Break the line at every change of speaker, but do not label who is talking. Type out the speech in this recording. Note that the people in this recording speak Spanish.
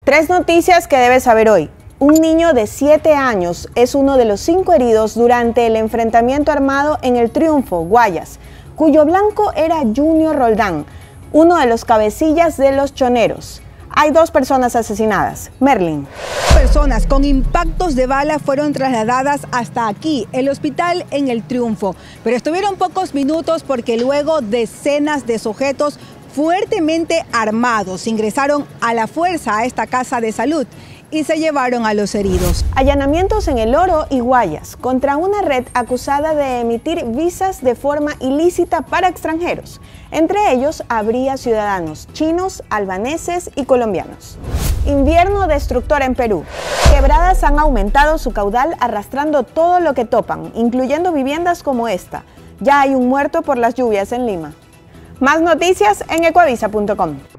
Tres noticias que debes saber hoy. Un niño de 7 años es uno de los 5 heridos durante el enfrentamiento armado en El Triunfo, Guayas, cuyo blanco era Junior Roldán, uno de los cabecillas de los choneros. Hay 2 personas asesinadas. Merlin.
Personas con impactos de bala fueron trasladadas hasta aquí, el hospital en El Triunfo, pero estuvieron pocos minutos porque luego decenas de sujetos fuertemente armados ingresaron a la fuerza a esta casa de salud y se llevaron a los heridos.
Allanamientos en El Oro y Guayas contra una red acusada de emitir visas de forma ilícita para extranjeros. Entre ellos habría ciudadanos chinos, albaneses y colombianos. Invierno destructor en Perú. Quebradas han aumentado su caudal arrastrando todo lo que topan, incluyendo viviendas como esta. Ya hay un muerto por las lluvias en Lima. Más noticias en ecuavisa.com.